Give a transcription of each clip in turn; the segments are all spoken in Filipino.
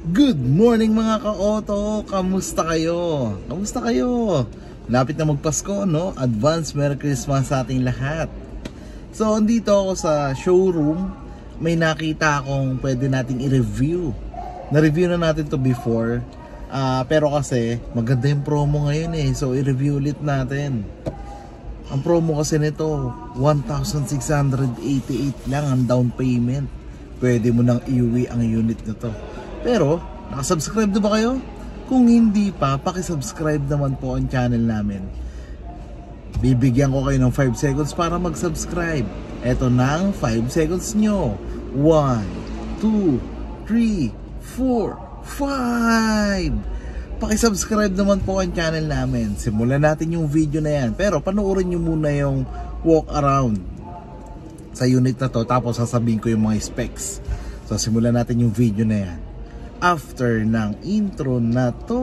Good morning mga ka-auto! Kamusta kayo? Kamusta kayo? Lapit na magpasko, no? Advance Merry Christmas sa ating lahat. So, andito ako sa showroom. May nakita akong pwede nating i-review. Na-review na natin to before. Pero kasi, maganda yung promo ngayon eh. So, i-review ulit natin. Ang promo kasi nito, 1,688 lang ang down payment. Pwede mo nang iuwi ang unit na to. Pero, nakasubscribe na ba kayo? Kung hindi pa, pakisubscribe naman po ang channel namin. Bibigyan ko kayo ng 5 seconds para mag-subscribe. Eto ng 5 seconds nyo. 1, 2, 3, 4, 5. Pakisubscribe naman po ang channel namin. Simulan natin yung video na yan. Pero panoorin nyo muna yung walk around sa unit na to. Tapos sasabihin ko yung mga specs. So simulan natin yung video na yan after ng intro na to.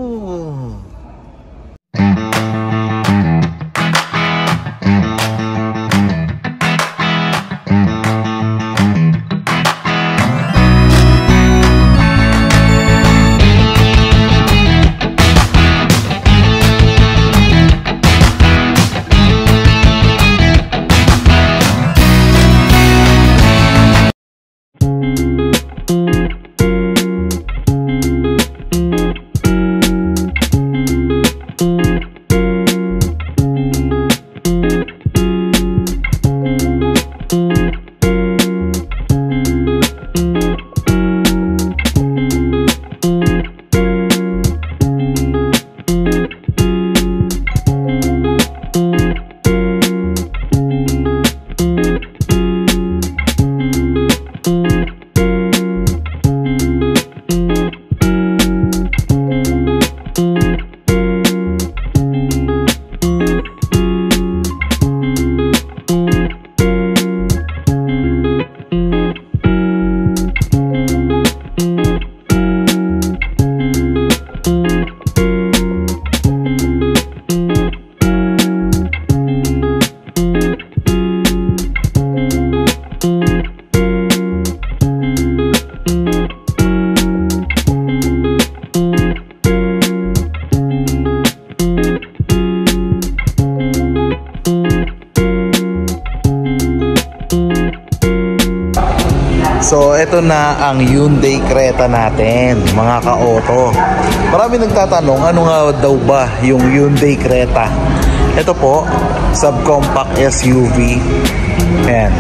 So, ito na ang Hyundai Creta natin, mga ka-auto. Marami nagtatanong, ano nga daw ba yung Hyundai Creta? Ito po, subcompact SUV. Ayan.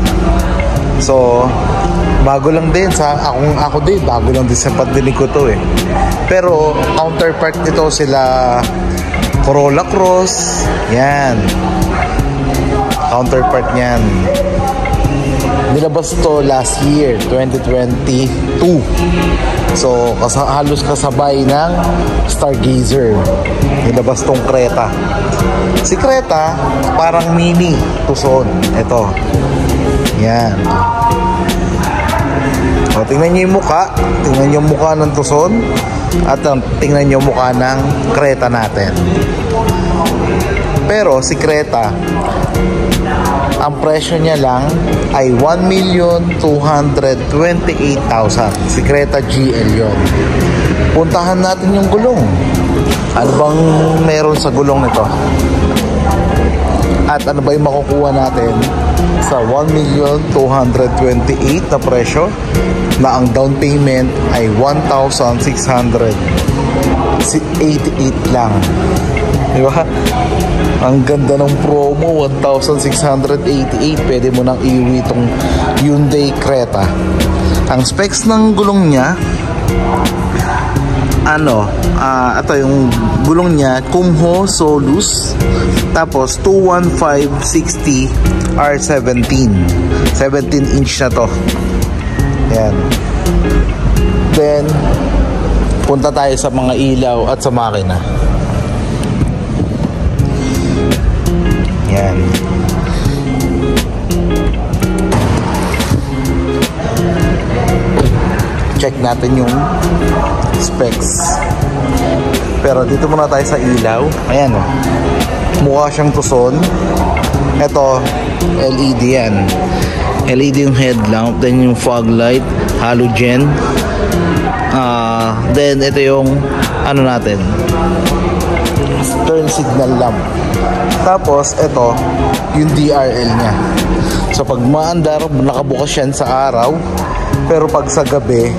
So, bago lang din sa ako din, bago lang din sa pagdinig ko to eh. Pero, counterpart nito sila Corolla Cross. Yan. Counterpart niyan. Nilabas to last year, 2022. So, halos kasabay ng Stargazer. Nilabas tong Creta. Si Creta, parang mini Tucson. Ito. Yan. O, tingnan nyo yung mukha. Tingnan nyo yung mukha ng Tucson. At tingnan nyo yung mukha ng Creta natin. Pero, si Creta, ang presyo niya lang ay 1,228,000. Si Creta GL yun. Puntahan natin yung gulong. Ano bang meron sa gulong nito? At ano ba yung makukuha natin sa 1,228,000 na presyo na ang down payment ay 1,688 lang. Diba? Ang ganda ng promo, 1,688. Pwede mo nang iuwi itong Hyundai Creta. Ang specs ng gulong niya, ito yung gulong niya, Kumho Solus. Tapos 215/60 R17. 17 inch na to. Yan. Then, punta tayo sa mga ilaw at sa makina. Yan. Check natin yung specs. Pero dito muna tayo sa ilaw. Ayan o. Mukha siyang Tucson. Ito, LED yan. LED yung headlamp. Then yung fog light, halogen. then ito yung ano natin, turn signal lamp. Tapos ito yung DRL nya. So pag maandar, nakabukas yan sa araw, pero pag sa gabi,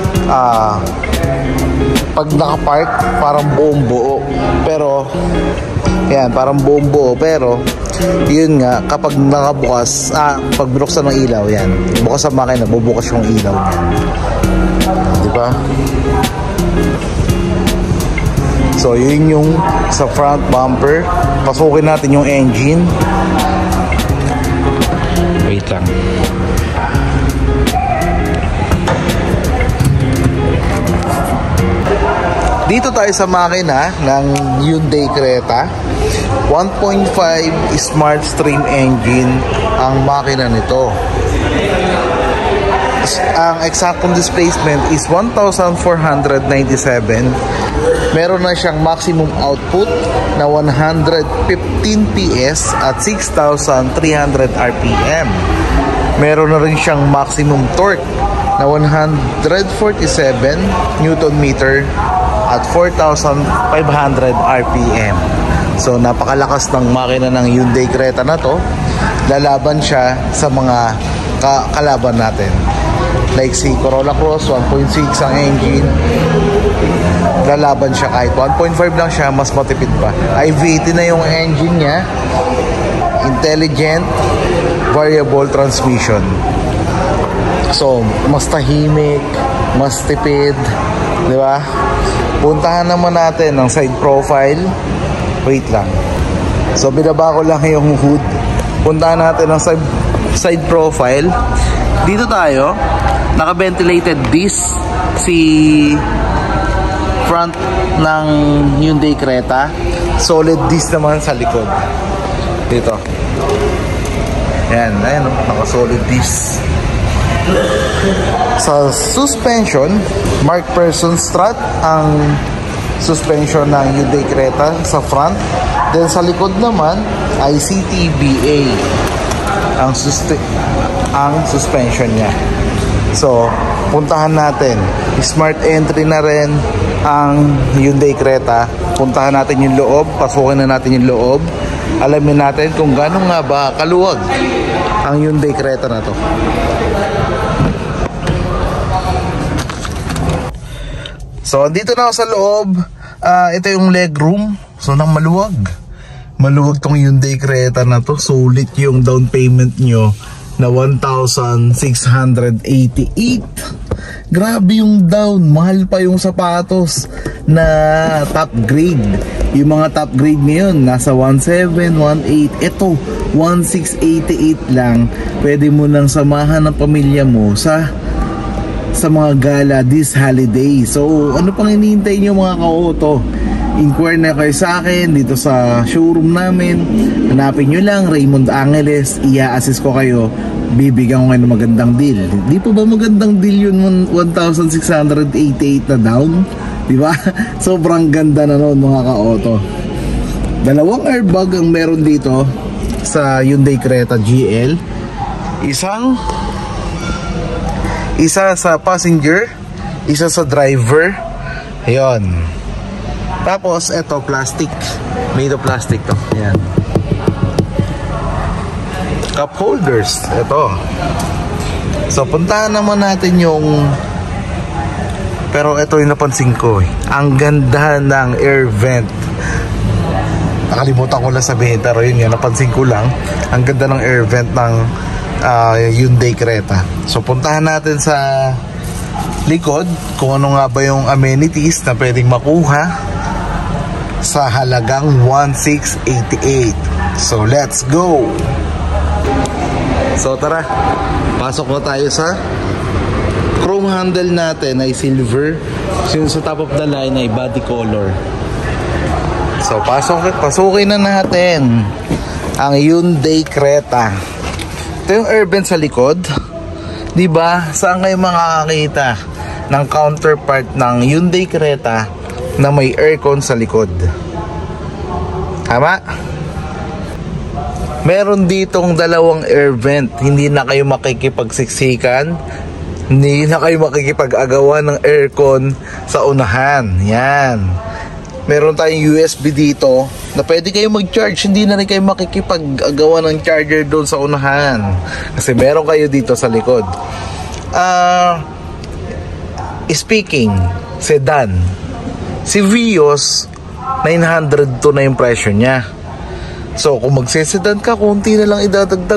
pag nakapark, parang buong buo. Pero yan, parang buong buo, pero yun nga, kapag nakabukas, pag binuksan ng ilaw, yan, bukas ang makina, bubukas yung ilaw niya, diba? So yun yung sa front bumper. Pasukin natin yung engine. Wait lang. Dito tayo sa makina ng Hyundai Creta. 1.5 Smart Stream engine ang makina nito. Ang exactong displacement is 1,497. Meron na siyang maximum output na 115 PS at 6,300 RPM. Meron na rin siyang maximum torque na 147 Newton meter at 4,500 RPM. So napakalakas ng makina ng Hyundai Creta na to. Lalaban siya sa mga kalaban natin. Like si Corolla Cross, 1.6 ang engine. Lalaban siya kahit 1.5 lang siya, mas matipid pa. i-V8 na yung engine niya. Intelligent variable transmission. So, mas tahimik, mas tipid, di ba? Puntahan naman natin ang side profile. Wait lang. So, binaba ko lang yung hood. Puntahan natin ang side profile. Dito tayo, naka-ventilated disc si front ng Hyundai Creta. Solid disc naman sa likod. Dito. Yan, ayun, naka-solid disc. Sa suspension, Mark Person strut ang suspension ng Hyundai Creta sa front. Then sa likod naman ay CTBA ang suspension niya. So, puntahan natin. Smart entry na rin ang Hyundai Creta. Puntahan natin yung loob, pasukin na natin yung loob. Alamin natin kung gano'n nga ba kaluwag ang Hyundai Creta na to. So, dito na ako sa loob. Ito yung leg room. So, nang maluwag. Maluwag tong Hyundai Creta na to. Sulit yung down payment nyo na 1,688. Grabe yung down. Mahal pa yung sapatos na top grade. Yung mga top grade ngayon, nasa 1,700, 1,800. Ito, 1,688 lang. Pwede mo nang samahan ng pamilya mo sa mga gala this holiday. So, ano pang hinihintay nyo mga ka-auto? Inquire na kayo sa akin dito sa showroom namin. Hanapin nyo lang Raymond Angeles. I-assist ko kayo. Bibigyan ko kayo ng magandang deal. Di pa ba magandang deal yun? 1,688 na down? Diba? Sobrang ganda na noon mga ka-auto. 2 airbag ang meron dito sa Hyundai Creta GL. Isa sa passenger, isa sa driver. Ayun. Tapos ito plastic. Made of plastic to. Ayan. Cup holders. Ito. So puntahan naman natin yung, pero ito yung napansin ko eh. Ang ganda ng air vent. Nakalimutan ko lang sabihin, pero yun nga, napansin ko lang. Ang ganda ng air vent ng Hyundai Creta. So puntahan natin sa likod kung ano nga ba yung amenities na pwedeng makuha sa halagang 1,688. So let's go. So tara, pasok na tayo sa chrome handle natin ay silver. So sa top of the line ay body color. So pasukin na natin ang Hyundai Creta. Ito yung air vent sa likod. Diba? Saan kayo makakakita ng counterpart ng Hyundai Creta na may aircon sa likod? Tama? Meron ditong 2 air vent. Hindi na kayo makikipagsiksikan Hindi na kayo makikipag-agawan ng aircon sa unahan. Yan. Meron tayong USB dito na pwede kayo mag-charge. Hindi na rin kayo makikipag-agawa ng charger doon sa unahan. Kasi meron kayo dito sa likod. Speaking, sedan. Si Vios, 902 na yung presyo niya. So, kung magsesedan ka, konti na lang idadagdag.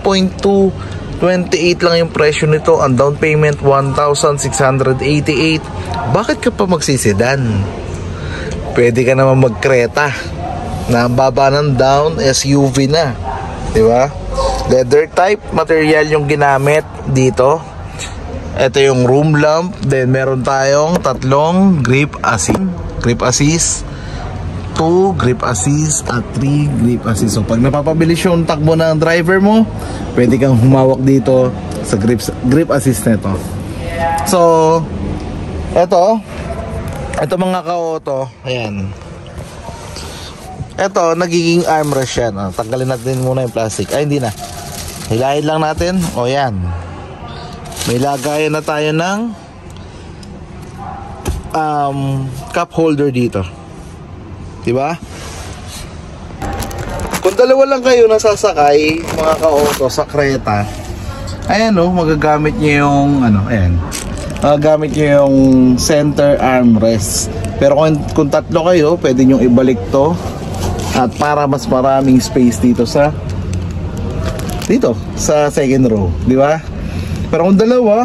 1.228 lang yung presyo nito. Ang down payment, 1,688. Bakit ka pa magsesedan? Pwede ka naman mag-Creta na ang baba ng down, SUV na. Diba? Leather type material yung ginamit dito. Ito yung room lamp. Then meron tayong tatlong grip assist, 2 grip assist at 3 grip assist. So pag napapabilis yung takbo ng driver mo, pwede kang humawak dito sa grip assist nito. So ito mga ka-auto, ayan. Ito nagiging armrest yan. Tanggalin natin muna yung plastic. Ay, hindi na. Hilahin lang natin. O yan. May lagayan na tayo ng cup holder dito. Diba? Kung dalawa lang kayo nasasakay, mga ka-auto, sa Creta, ayan o, magagamit nyo yung ayan, magagamit nyo yung center armrest. Pero kung tatlo kayo, pwede nyo ibalik to at para mas maraming space dito sa second row, di ba? Pero kung dalawa,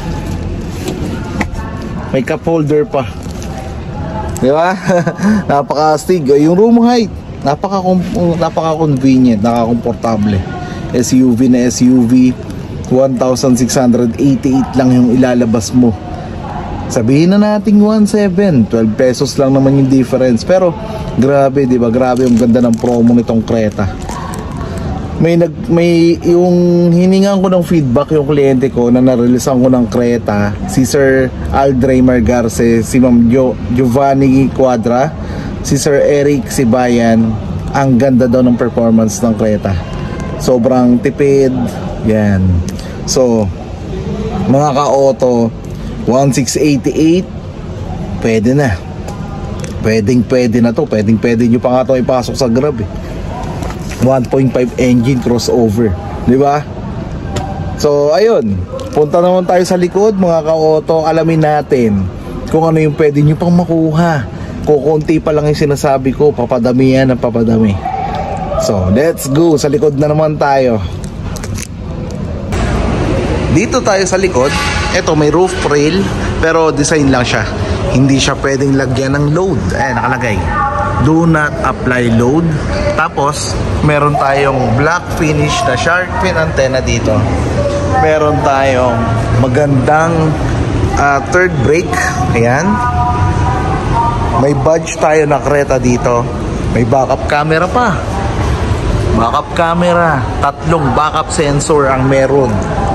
may cup holder pa, di ba? Napaka-astig. Yung room height, napaka-convenient, nakakomportable. SUV na SUV, 1,688 lang yung ilalabas mo. Sabihin na natin 1,700, 12 pesos lang naman yung difference. Pero grabe, di ba? Grabe yung ganda ng promo nitong Creta. May yung hiningan ko ng feedback yung kliyente ko na nareleasan ko ng Creta, si Sir Aldrey Margarce, si Ma'am Giovanni Quadra, si Sir Eric Sibayan. Ang ganda daw ng performance ng Creta. Sobrang tipid. Yan. So, mga ka-auto, 1,688, pwede na. Pwede na to. Pwede nyo pa nga itong ipasok sa Grab eh. 1.5 engine crossover, di ba? So ayun, punta naman tayo sa likod, mga ka-auto. Alamin natin kung ano yung pwede nyo pang makuha. Kukunti pa lang yung sinasabi ko, papadami yan ang papadami. So let's go, sa likod na naman tayo. Dito tayo sa likod. Ito may roof rail, pero design lang siya. Hindi siya pwedeng lagyan ng load. Ayan, nakalagay, do not apply load. Tapos meron tayong black finish na shark fin antenna dito. Meron tayong magandang third brake. Ayan. May badge tayo na Creta dito. May backup camera pa. Backup camera. Tatlong backup sensor ang meron.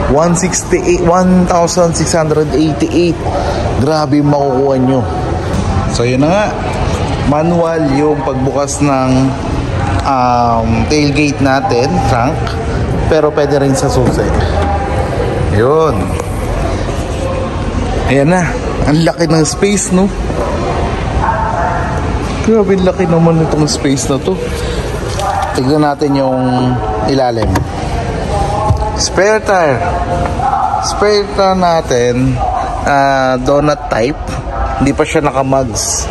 1,688. Grabe yung makukuha nyo. So yun na nga, manual yung pagbukas ng tailgate natin, trunk, pero pwede rin sa susi. Yun. Ayan na, ang laki ng space, no? Grabe, laki naman itong space na to. Tignan natin yung ilalim. Spare tire natin, donut type. Hindi pa siya naka-mugs.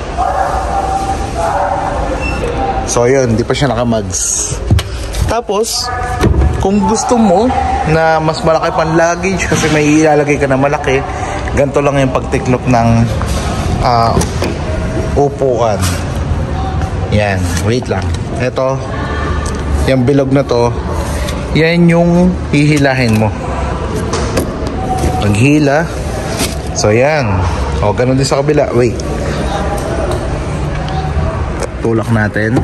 So yun, hindi pa siya naka-mugs. Tapos kung gusto mo na mas malaki pang luggage, kasi may ilalagay ka na malaki, ganito lang yung pagtiklop ng upuan. Yan, wait lang. Ito, yung bilog na to, yan yung hihilahin mo. Paghila. So yan. O, ganun din sa kabila. Wait. Tulak natin.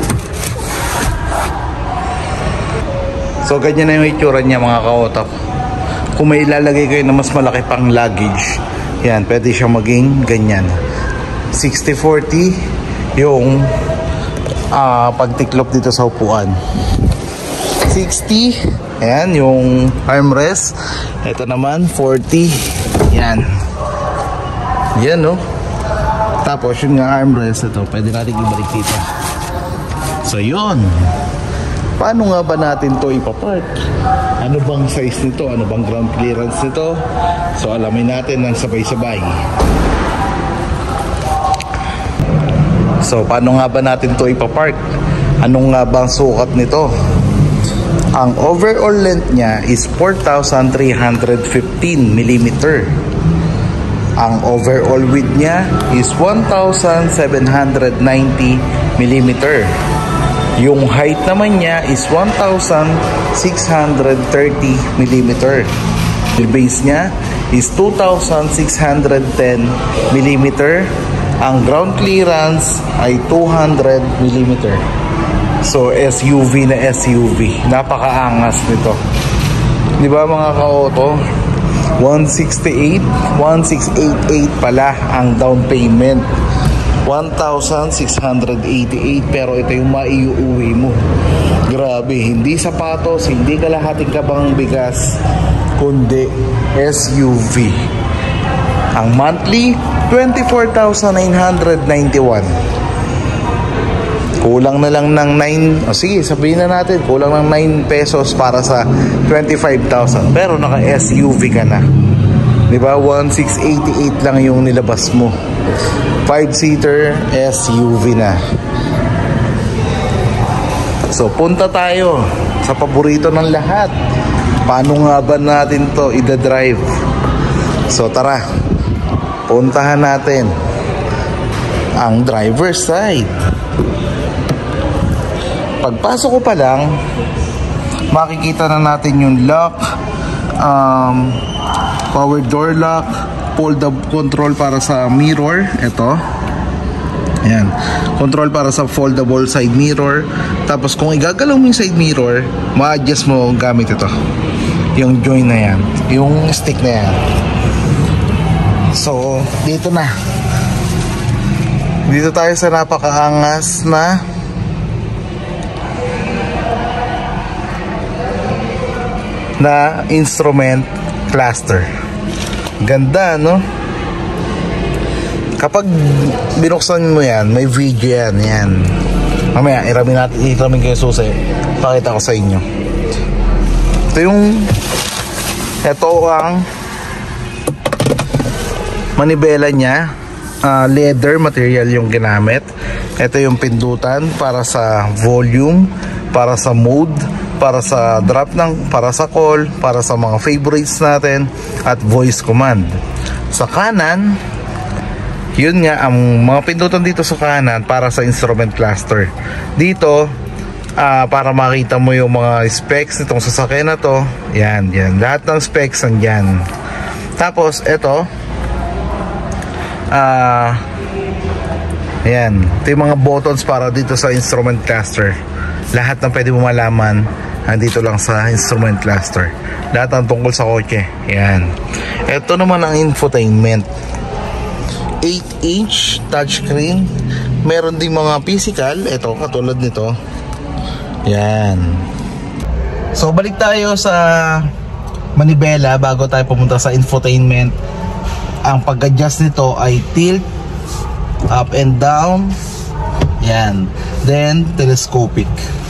So ganyan na yung itsura niya, mga ka-auto. Kung may ilalagay kayo na mas malaki pang luggage, yan, pwede siya maging ganyan. 60-40 yung pagtiklop dito sa upuan. 60, ayan, yung armrest. Ito naman 40 Yan. Yan, no? Tapos, yung nga armrest ito, pwede natin ibalik dito. So, yun. Paano nga ba natin to ipapark? Ano bang size nito? Ano bang ground clearance nito? So, alamin natin ng sabay-sabay. So, paano nga ba natin to ipapark? Anong nga bang sukat nito? Ang overall length niya is 4,315 mm. Ang overall width niya is 1,790 mm. Yung height naman niya is 1,630 mm. Yung base niya is 2,610 mm. Ang ground clearance ay 200 mm. So, SUV na SUV. Napakaangas nito. Di ba mga ka-auto? 168,888 pala ang down payment. 1,688, pero ito yung maiuwi mo. Grabe, hindi sapatos, hindi kalahating kabang bigas, kundi SUV. Ang monthly, 24,991. Kulang na lang ng 9, sige, sabihin na natin, kulang ng 9 pesos para sa 25,000. Pero naka-SUV ka na. Diba? 1,688 lang yung nilabas mo. 5-seater SUV na. So, punta tayo sa paborito ng lahat. Paano nga ba natin to ida-drive? So, tara. Puntahan natin ang driver's side. Pagpasok ko pa lang, makikita na natin yung lock, power door lock, fold-up control para sa mirror. Ito. Ayan. Control para sa foldable side mirror. Tapos kung igagalaw mo yung side mirror, ma-adjust mo gamit ito. Yung joint na yan. Yung stick na yan. So, dito na. Dito tayo sa napakaangas na instrument cluster. Ganda, no? Kapag binuksan mo yan, may video yan. Mamaya, iramin kayo susi. Pakita ko sa inyo. Ito ang manibela niya. Leather material yung ginamit. Ito yung pindutan para sa volume, para sa mode, para sa drop para sa call, para sa mga favorites natin, at voice command. Sa kanan, yun nga, ang mga pindutan dito sa kanan para sa instrument cluster. Dito, para makita mo yung mga specs nitong sasakyan na to. Yan. Lahat ng specs nandyan. Tapos, ito, ayan. Ito yung mga buttons para dito sa instrument cluster. Lahat ng pwede mo malaman andito lang sa instrument cluster. Lahat ng tungkol sa kotse. Yan. Ito naman ang infotainment. 8-inch touchscreen. Meron din mga physical. Ito, katulad nito. Yan. So, balik tayo sa manibela bago tayo pumunta sa infotainment. Ang pag-adjust nito ay tilt, up and down. Yan. Then, telescopic.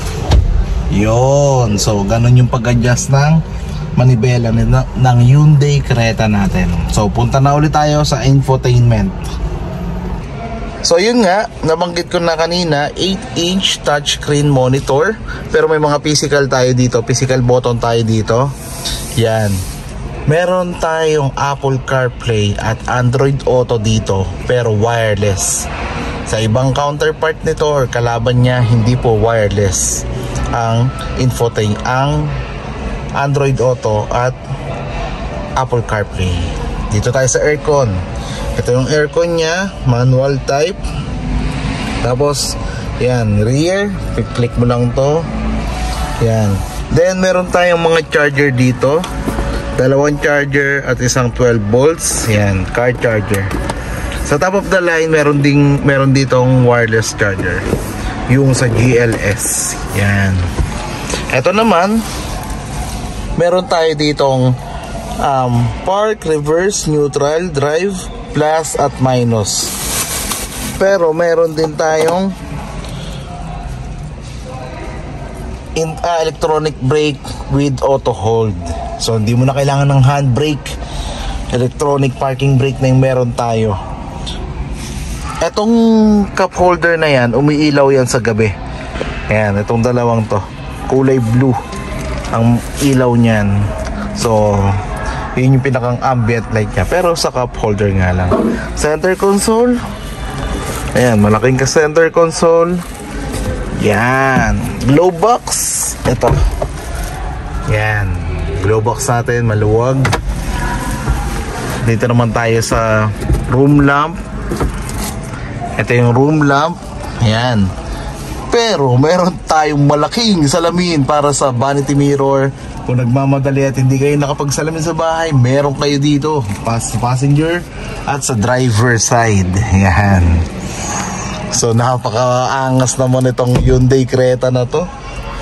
Yon. So, ganun yung pag-adjust ng manibela ng Hyundai Creta natin. So, punta na ulit tayo sa infotainment. So, yun nga, nabanggit ko na kanina, 8-inch touchscreen monitor. Pero may mga physical tayo dito, physical button tayo dito. Yan. Meron tayong Apple CarPlay at Android Auto dito, pero wireless. Sa ibang counterpart nito or kalaban niya, hindi po wireless ang ang Android Auto at Apple CarPlay. Dito tayo sa aircon. Ito yung aircon niya, manual type. Tapos, yan, rear, click mo lang to. Yan. Then, meron tayong mga charger dito. Dalawang charger at isang 12 volts. Yan, car charger. Sa top of the line, meron ditong wireless charger. Yung sa GLS. Yan. Ito naman, meron tayo ditong park, reverse, neutral, drive, plus at minus. Pero meron din tayong electronic brake with auto hold. So hindi mo na kailangan ng handbrake. Electronic parking brake na yung meron tayo. Etong cup holder na yan, umiilaw yan sa gabi. Ayan, itong dalawang to, kulay blue ang ilaw niyan. So yun yung pinakang ambient light niya, pero sa cup holder nga lang. Center console, ayan, malaking ka center console. Yan, glow box. Ito, yan, glow box natin, maluwag. Dito naman tayo sa room lamp. Ito yung room lamp. Ayan. Pero meron tayong malaking salamin para sa vanity mirror. Kung nagmamadali at hindi kayo nakapagsalamin sa bahay, meron kayo dito, passenger at sa driver side. Ayan. So napakaangas naman itong Hyundai Creta na to,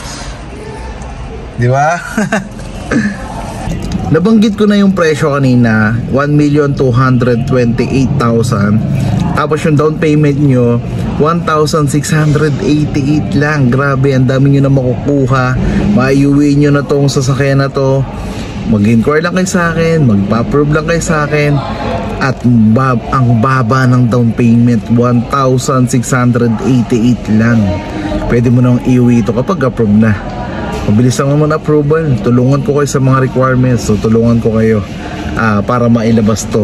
di ba? Nabanggit ko na yung presyo kanina, 1,228,000. Tapos yung down payment nyo, 1,688 lang. Grabe, ang dami nyo na makukuha. Maiuwi nyo na tong sasakyan na to. Mag-inquire lang kayo sa akin, magpa-approve lang kayo sa akin. At ang baba ng down payment, 1,688 lang. Pwede mo nang iuwi ito kapag approve na. Mabilis lang naman approval. Tulungan ko kayo sa mga requirements. So tulungan ko kayo para mailabas to.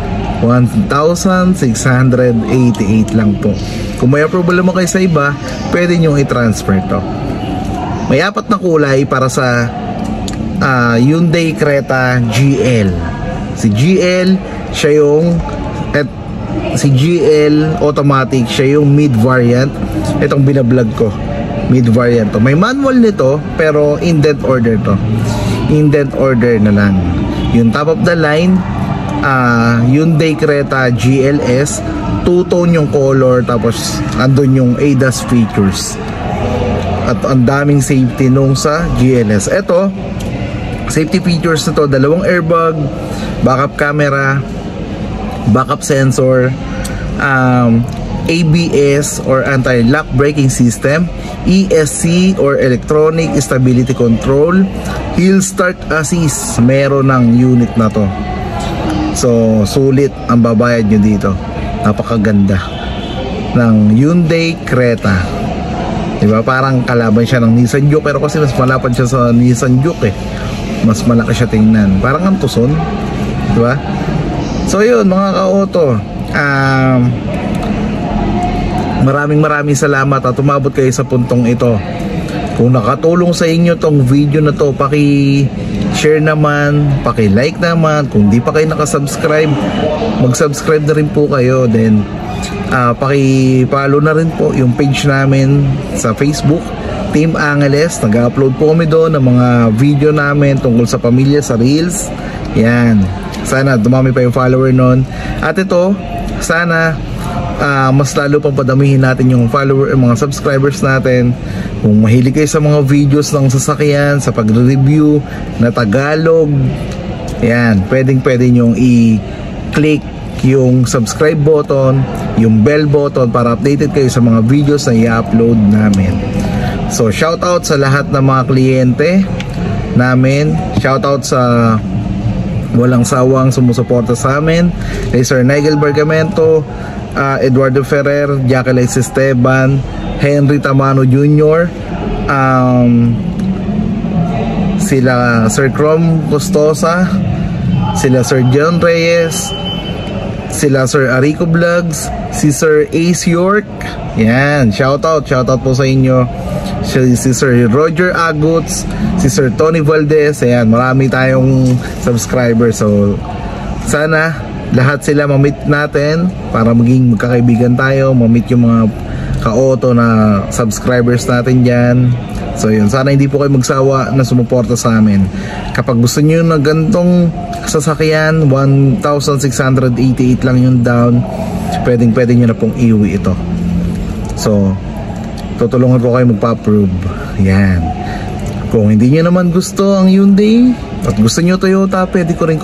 1,688 lang po. Kung may approval naman kayo sa iba, pwede nyo i-transfer to. May 4 na kulay para sa Hyundai Creta GL. Si GL, siya yung si GL automatic, siya yung mid variant. Itong binablog ko, mid variant to. May manual nito, pero indent order to. Indent order na lang. Yung top of the line, Hyundai Creta GLS, two-tone yung color, tapos andun yung ADAS features. At ang daming safety nung sa GLS. Ito, safety features na to, 2 airbag, backup camera, backup sensor, ABS or anti-lock braking system, ESC or electronic stability control, hill start assist, meron ng unit na to. So sulit ang babayad nyo dito. Napakaganda ng Hyundai Creta, diba? Parang kalaban siya ng Nissan Juke, pero kasi mas malapad siya sa Nissan Juke eh. Mas malaki siya tingnan, parang ang Tucson, diba? So yun mga ka-auto, maraming salamat at umabot kayo sa puntong ito. Kung nakatulong sa inyo tong video na to, paki-share naman, paki-like naman. Kung di pa kayo nakasubscribe, mag-subscribe na rin po kayo. Then paki-follow na rin po yung page namin sa Facebook, Team Angeles. Nag-upload po kami doon ng mga video namin tungkol sa pamilya, sa Reels. Yan, sana dumami pa yung follower nun. At ito, sana mas lalo pang padamihin natin yung follower, mga subscribers natin. Kung mahilig kayo sa mga videos ng sasakyan, sa pagre-review na Tagalog, yan, pwede nyong i-click yung subscribe button, yung bell button para updated kayo sa mga videos na i-upload namin. So shoutout sa lahat ng mga kliyente namin, shoutout sa walang sawang sumusuporta sa amin, kay Sir Nigel Bergamento, Eduardo Ferrer, Jacqueline Esteban, Henry Tamano Jr., sila Sir Crom Costosa, sila Sir John Reyes, sila Sir Arico Vlogs, si Sir Ace York. Yan, shoutout po sa inyo. Si Sir Roger Aguts, si Sir Tony Valdez. Ayan, marami tayong subscribers. So sana lahat sila ma-meet natin para maging magkakaibigan tayo, ma-meet yung mga ka-auto na subscribers natin dyan. So yun, sana hindi po kayo magsawa na sumuporta sa amin. Kapag gusto nyo na gantong sasakyan, 1,688 lang yung down, pwede nyo na pong iuwi ito. So tutulungan ko kayo magpa-approve. Yan. Kung hindi nyo naman gusto ang Hyundai, At gusto nyo Toyota, pwede ko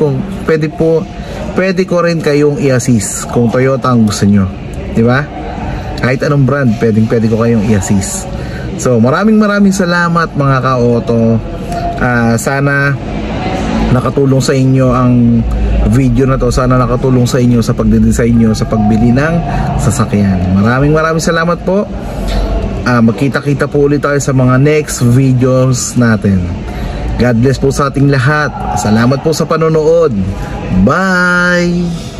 rin kayong i-assist kung Toyota ang gusto nyo, di ba? Kahit anong brand, pwede ko kayong i-assist. So maraming salamat mga ka-auto. Sana nakatulong sa inyo ang video na to. Sana nakatulong sa inyo sa pagde-design nyo sa pagbili ng sasakyan. Maraming salamat po. Magkita-kita po ulit tayo sa mga next videos natin. God bless po sa ating lahat. Salamat po sa panonood. Bye!